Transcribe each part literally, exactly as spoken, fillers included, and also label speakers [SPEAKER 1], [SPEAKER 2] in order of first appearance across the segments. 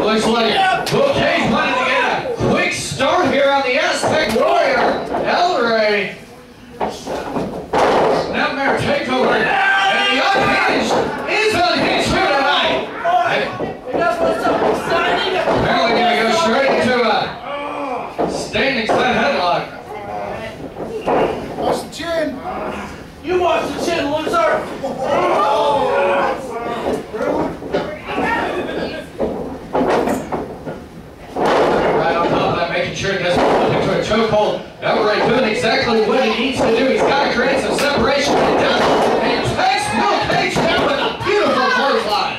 [SPEAKER 1] Looks like Luke Cage wanted to get a quick start here on the Aztec Warrior. El Rey. Snapmare takeover. And the unhinged is unhinged here tonight. Apparently going to go straight into a standing side headlock.
[SPEAKER 2] Watch the chin.
[SPEAKER 3] You watch the chin, loser.
[SPEAKER 1] Right on top of that, making sure he doesn't slip into a chokehold. El Rey doing exactly what he needs to do. He's got to create some separation. He does. And takes Luke Cage down with a beautiful clothesline.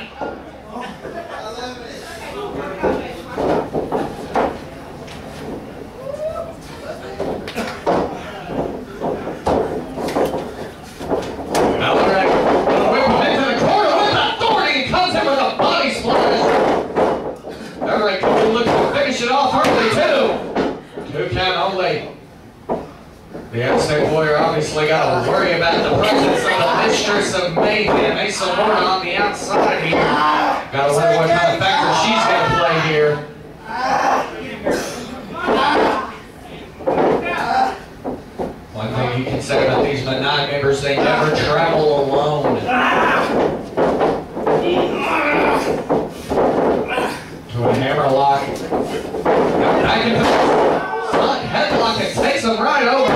[SPEAKER 1] El Rey gonna whip him into the corner with authority. He comes in with a body splash. El Rey could look to finish it off early too. Two count only. The Aztec Warrior obviously got to worry about the presence of the Mistress of Mayhem, Asa Morta on the outside here. Got to wonder what kind of factor she's going to play here. One thing you can say about these Menai members, they never travel alone. To a hammerlock. Back into the front headlock and takes him right over.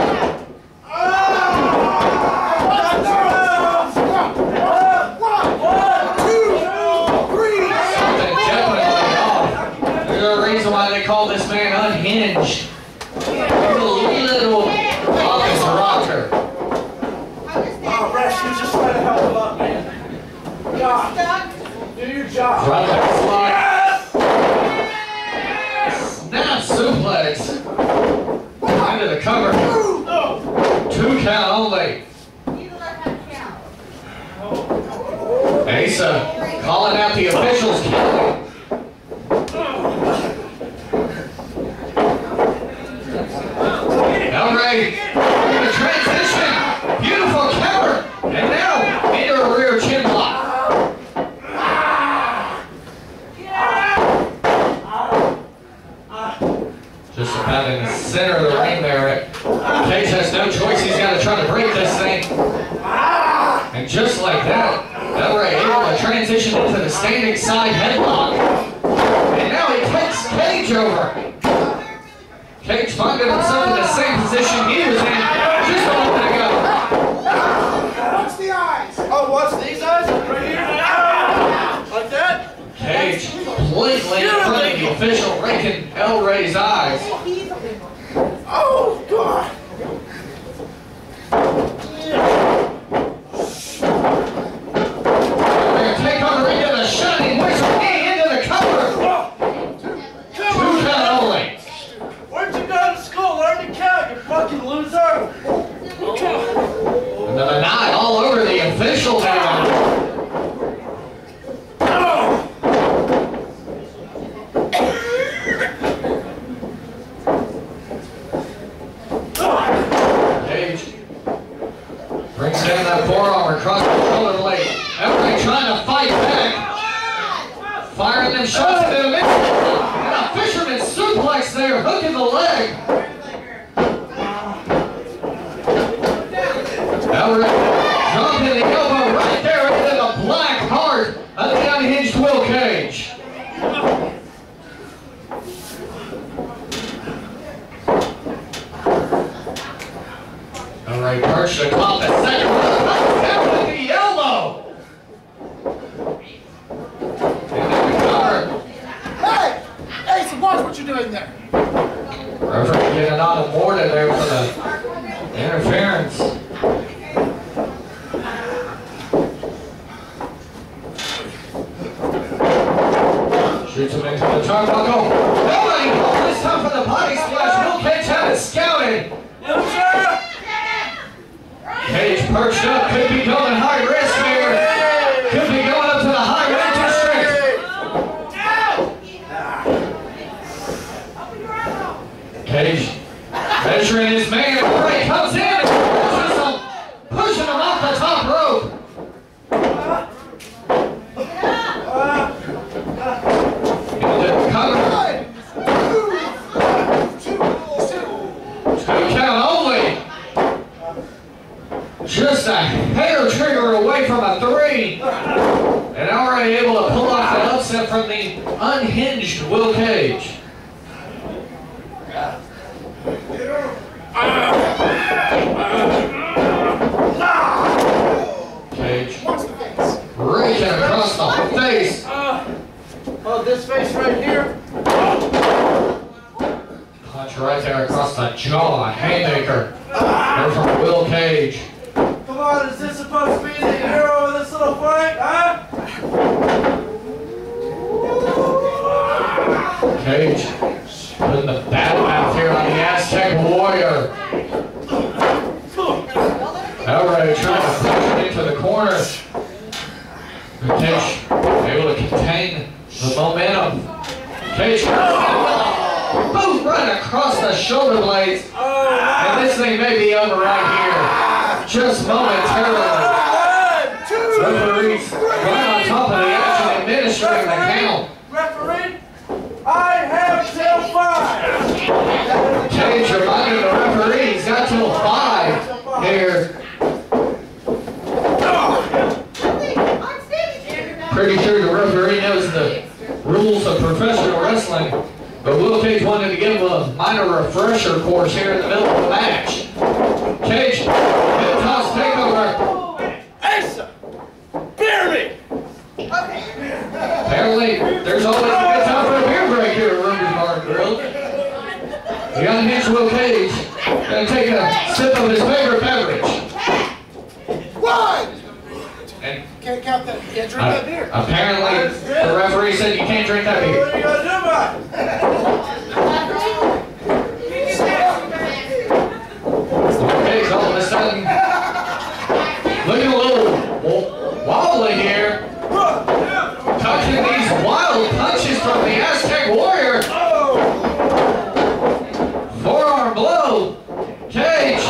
[SPEAKER 1] Something definitely off. There's a reason why they call this man unhinged. He's a little office rocker.
[SPEAKER 3] Oh, Resh, you just trying to help him up, man. God, do your job.
[SPEAKER 1] Front leg slide. Snap suplex. Into the cover. Two count only. Asa calling out the officials. El Rey in the transition. Beautiful cover. And now into a rear chin block. Just about in the center of the ring there. Cage has no choice. He's got to try to break this thing. And just like that, El Rey able to transition into the standing side headlock. And now he takes Cage over. Cage finding himself in the same position he was in just a moment ago.
[SPEAKER 2] Watch the eyes.
[SPEAKER 3] Oh, watch these eyes? Right here? Like that?
[SPEAKER 1] Cage completely in front of the official, raking El Rey's eyes.
[SPEAKER 3] Oh, God.
[SPEAKER 1] They're going to take on the ring to the Shining Wizard knee into the cover. Two count only.
[SPEAKER 3] Where'd you go to school? Learn to count, you fucking loser.
[SPEAKER 1] And the Menai all over the official now. Cage brings down that forearm across the shoulder blade. El Rey trying to fight back. Firing them shots into the middle. And a fisherman suplex there, hooking the leg. El Rey dropping the elbow right there into the black heart of the unhinged Will Cage. El Rey perched atop the second one. Down with the elbow. Into the cover.
[SPEAKER 2] Hey! Hey, so watch what you're doing there.
[SPEAKER 1] Referee getting on the board there for the interference. Shoots him into the turnbuckle. Nobody called this time for the body splash. Will Cage had it scouted. Cage perched up, could be going high risk here. Could be going up to the high weight district. Cage measuring his man. El Rey comes in and pushes him, pushing him off the top rope. Into from the unhinged Will Cage. Cage raking across the face.
[SPEAKER 3] Oh, this face right here.
[SPEAKER 1] Punch right there across the jaw. Haymaker. There from Will Cage.
[SPEAKER 3] Come on, is this supposed to be the hero of this little fight, huh?
[SPEAKER 1] Cage putting the battle mouth here on the Aztec Warrior. Outright trying to push it into the corner. Cage able to contain the momentum. Cage boom right across the shoulder blades. And this thing may be over right here. Just momentarily. Referees right on top of the action, administering the count.
[SPEAKER 3] Referee, I have till five.
[SPEAKER 1] Cage reminding the referee he's got till five here. Pretty sure the referee knows the rules of professional wrestling, but Will Cage wanted to give a minor refresher course here in the middle of the match. Cage, head toss takeover.
[SPEAKER 3] Asa, bear me.
[SPEAKER 1] Apparently, there's always a good time for a beer break here at Rumors Bar and Grill. The unhinged Will Cage gonna take a sip of his favorite beverage.
[SPEAKER 2] One!
[SPEAKER 1] And
[SPEAKER 2] Can't count that. You can't drink
[SPEAKER 1] uh,
[SPEAKER 2] that beer.
[SPEAKER 1] apparently, the referee said you can't drink that beer.
[SPEAKER 3] What are you gonna do about it?
[SPEAKER 1] Cage all of a sudden looking a little wobbly here. Touching these wild punches from the Aztec Warrior. Forearm blow. Cage.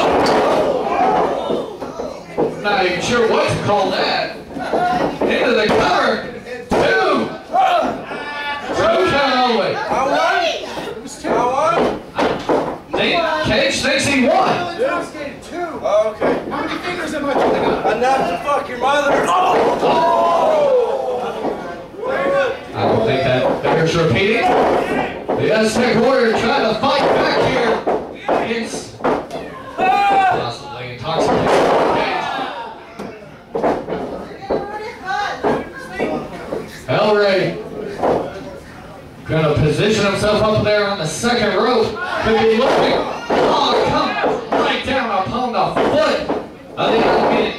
[SPEAKER 1] Not even sure what to call that. Into the cover. Two. Two count all the way.
[SPEAKER 3] I won. I won.
[SPEAKER 1] Think- Cage thinks he won.
[SPEAKER 2] Two.
[SPEAKER 3] Oh, okay.
[SPEAKER 2] How many fingers am I putting up?
[SPEAKER 3] Enough to fuck your mother.
[SPEAKER 1] I don't think that bears repeating. The Aztec Warrior trying to fight back here against possibly intoxicated Cage. El Rey gonna position himself up there on the second rope. Could be looking. Oh, come right down upon the foot of the unbeaten